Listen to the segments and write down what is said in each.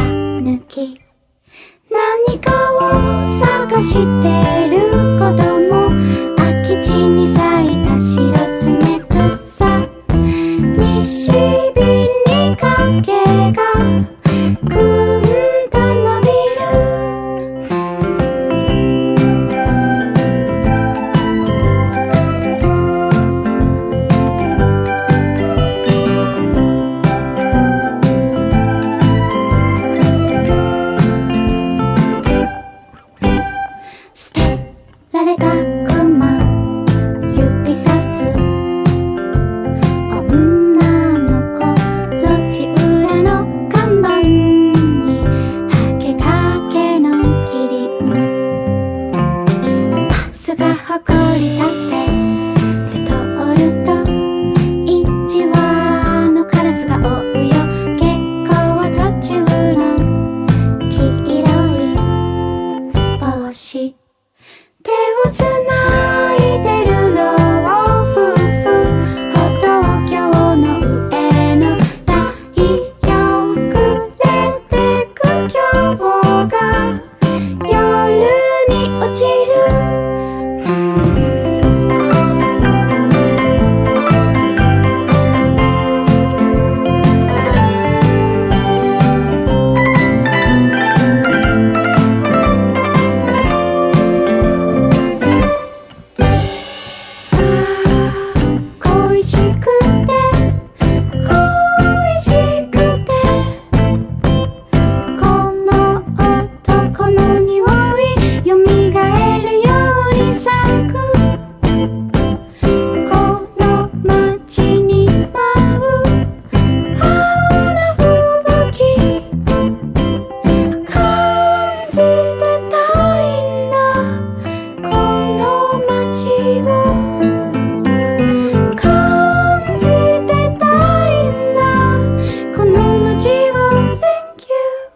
抜き、何かを探してる子供、空き地に咲いた白爪草、西日に影がぐんと伸びる。捨てられた雲、指さす女の子、路地裏の看板にはけかけのキリン、パスがほこり立って通ると一羽のカラスが追うよ。結構途中の黄色い帽子、手をつないでる老夫婦、歩道橋の上の太陽暮れてく今日が夜に落ちる。恋しくて恋しくて、この男の匂いよみがえるように咲く。この街に舞う青な吹雪、感じてたいんだこの街を。感じてたいんだこの街を。 Thank you。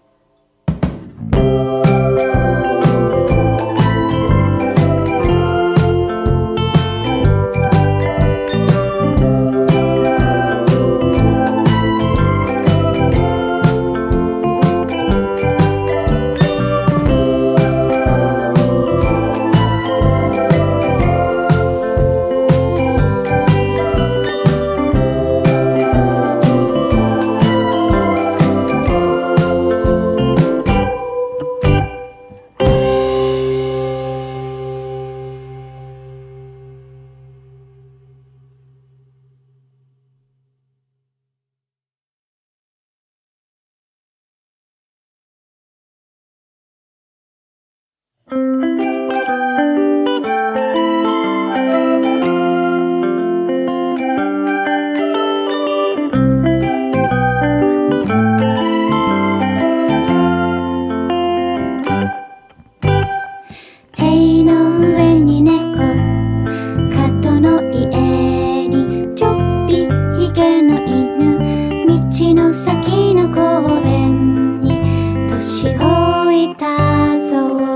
塀の上に猫、角の家にちょっぴひげの犬、道の先の公園に年老いたぞう。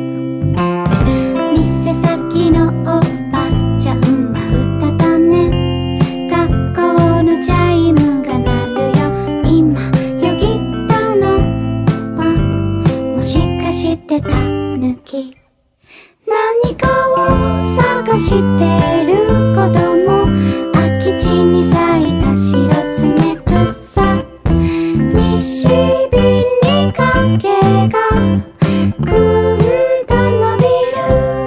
店先のおばちゃんはうたたね、学校のチャイムが鳴るよ。今よぎったのはもしかしてたぬき、何かを探してる子供、空き地に咲いた白爪草、西日に影がぐんと伸びる。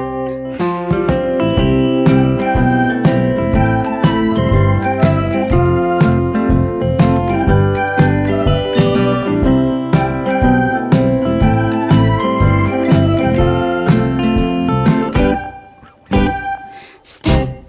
捨て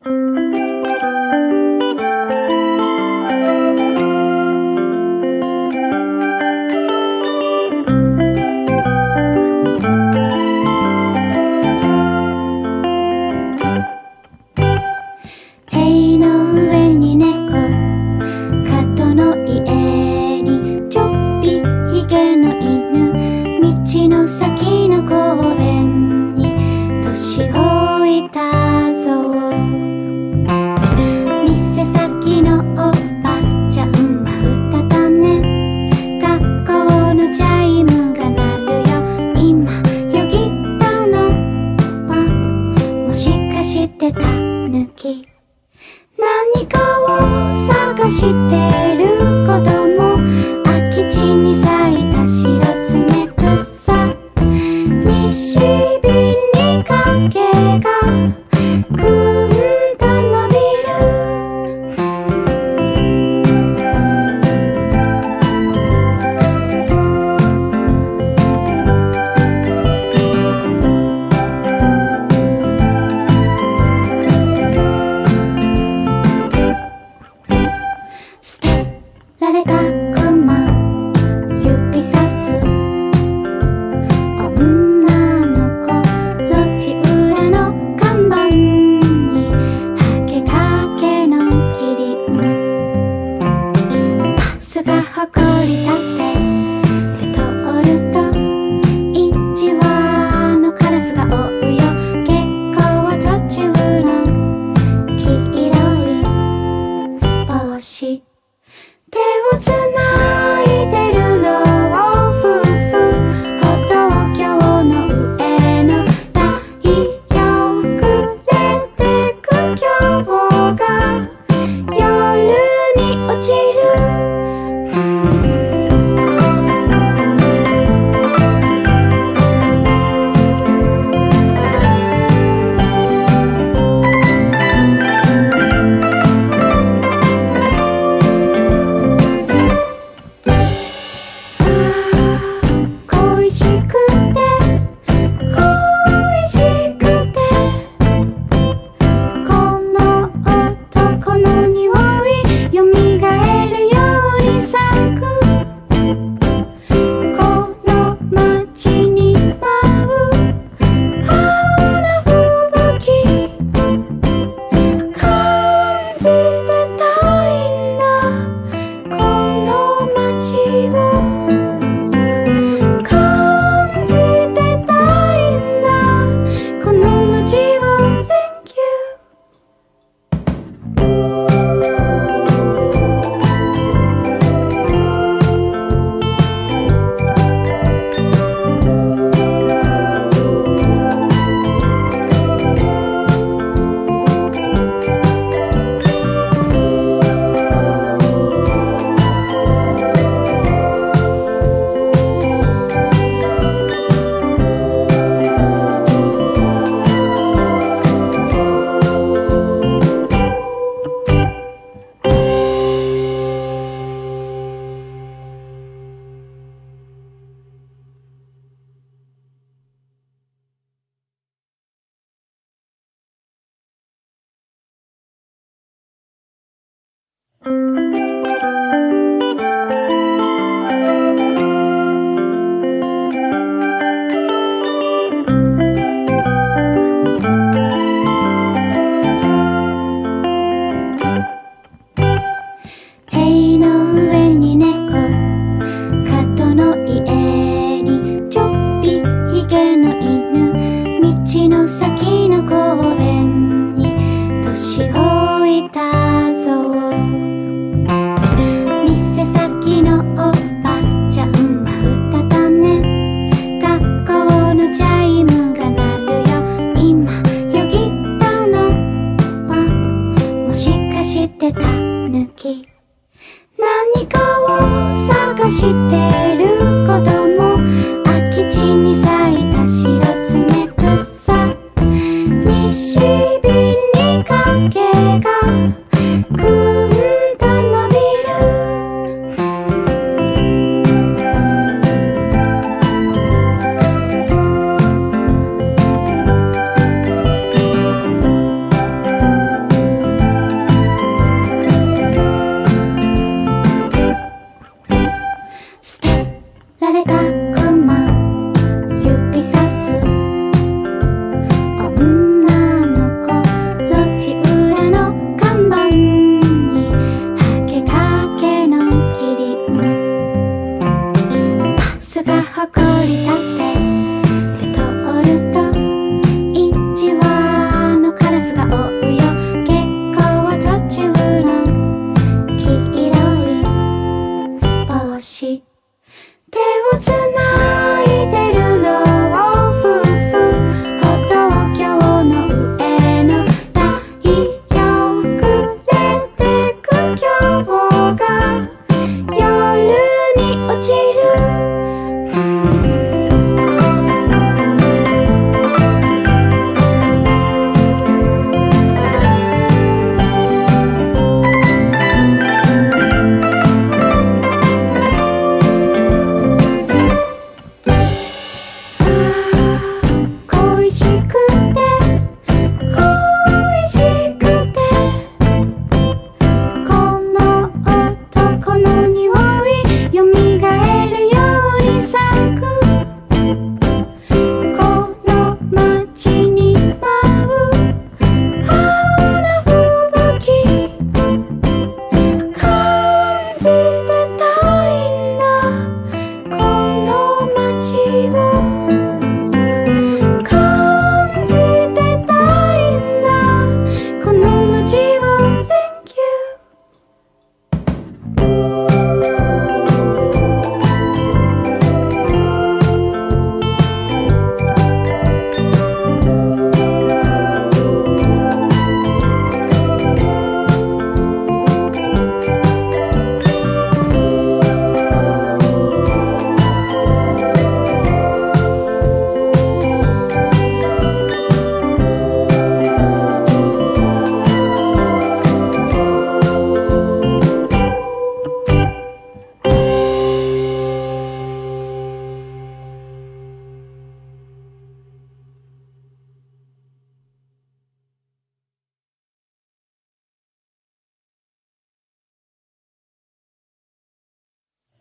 塀の上に猫、角の家にちょっぴひげの犬、道の先の公園に年老いたぞ。店先のおばちゃんはうたたね、学校のチャイムが鳴るよ。今よぎったのはもしかしてたぬき、何かを探してる子供、空き地に咲いた白爪草、西日に影がぐんと伸びる。捨てられた熊、指さす女の子、路地裏の看板にはけかけのキリン、パスがほこり立って通ると一羽のカラスが追うよ。結構途中の黄色い帽子、手をつないでる老夫婦、歩道橋の上の太陽暮れてく今日が夜に落ちる。恋しくて恋しくて、この男の匂いよみがえるように咲く。この街に舞う青な吹雪、感じてたいんだこの街を、感じ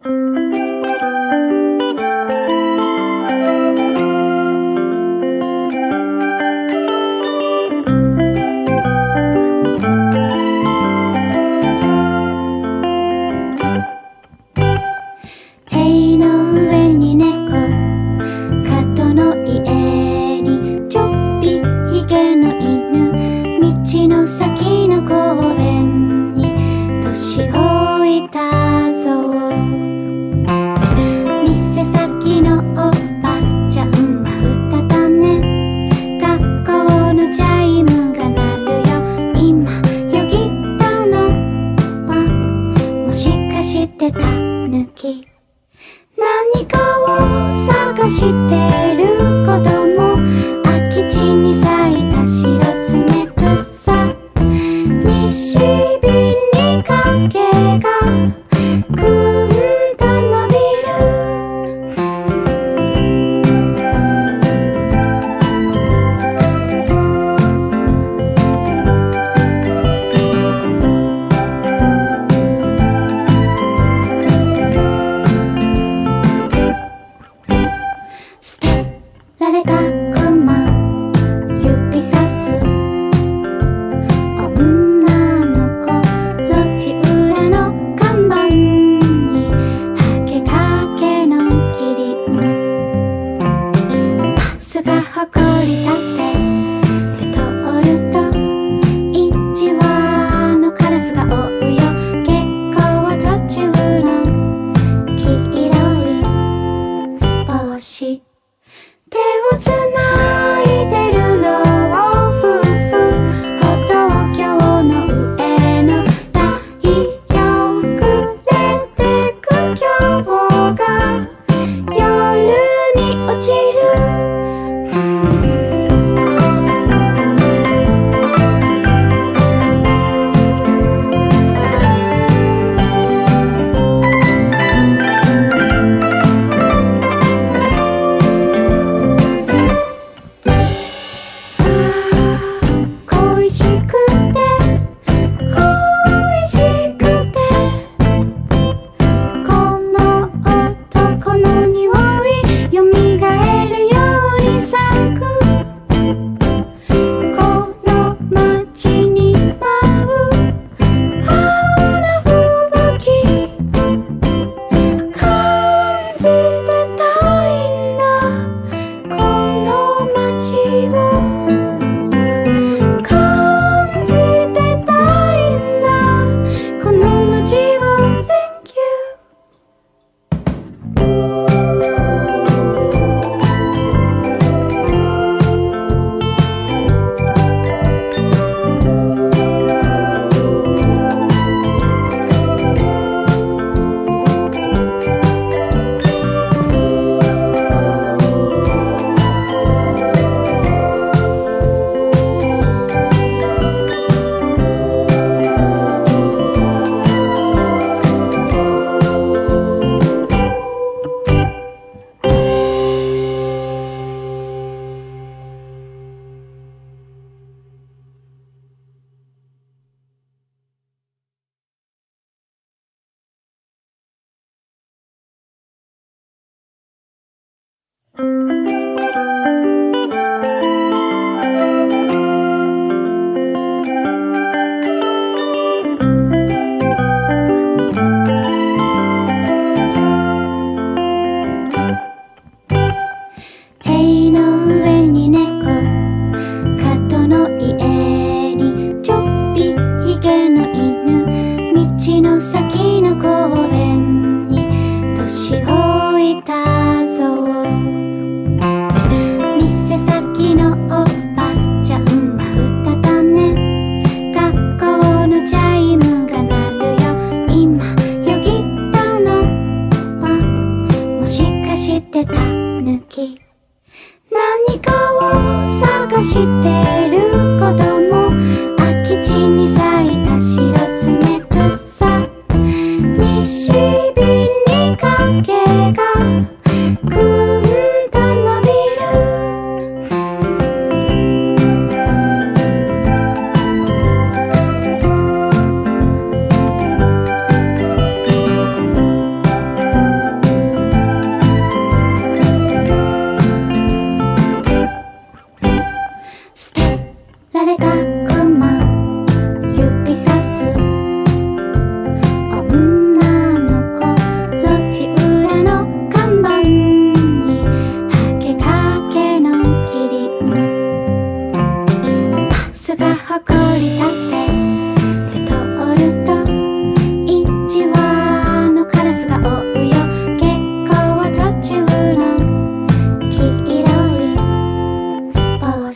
塀の上に猫、角の家にちょっぴひげの犬、道の先の公園に年老いたぞ。店先のおばちゃんはうたた寝、学校のチャイムが鳴るよ。今よぎったのはもしかしてたぬき、何かを探してる子供、空き地に咲いた白爪草、西日に影がぐんと伸びる。捨てられた熊、指さす女の子、路地裏の看板にはけかけのキリン、パスがほこり立って通ると一羽のカラスが追うよ。結構途中の黄色い帽子、手をつないでる老夫婦、歩道橋の上の太陽暮れてく今日が夜に落ちる。恋しくて恋しくて、この男の匂いよみがえるように咲く。この街に舞う青な吹雪、感じてたいんだこの街を。感じてたいんだこの街を。 Thank you。 塀の上に猫、角の家にちょっぴひげの犬、道の先の公園に年老いたぞ。店先のおばちゃんはうたた寝、学校のチャイムが鳴るよ。今よぎったのはもしかしてたぬき、何かを探してる子供、空き地に咲いた白爪草、西日に影がぐんと伸びる。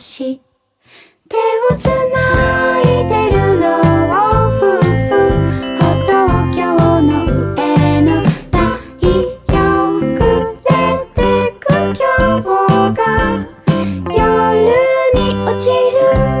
し手をつないでる老夫婦歩道橋の上の太陽暮れてく今日が夜に落ちる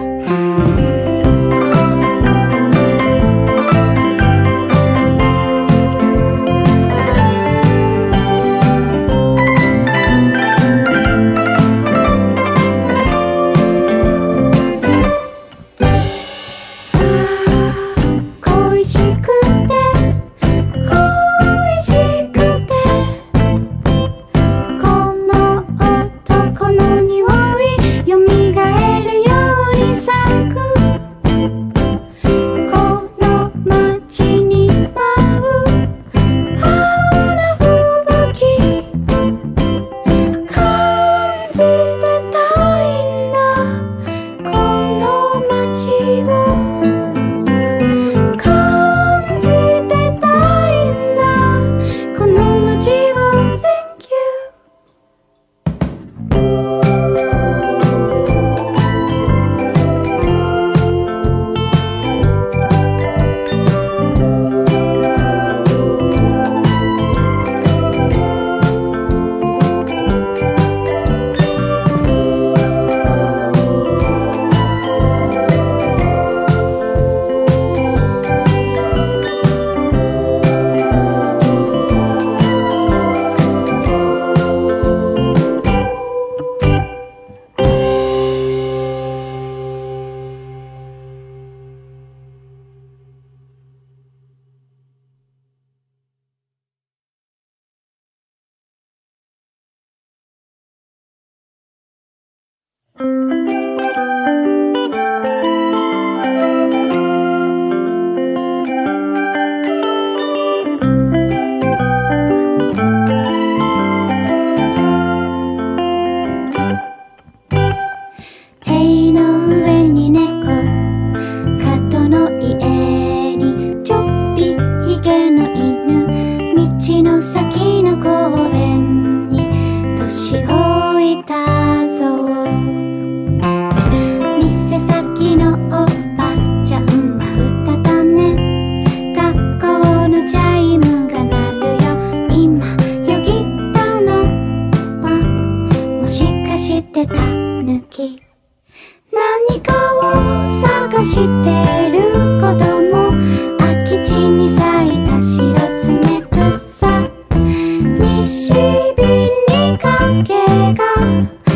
何かを探してる子供空き地に咲いた白爪草西日に影が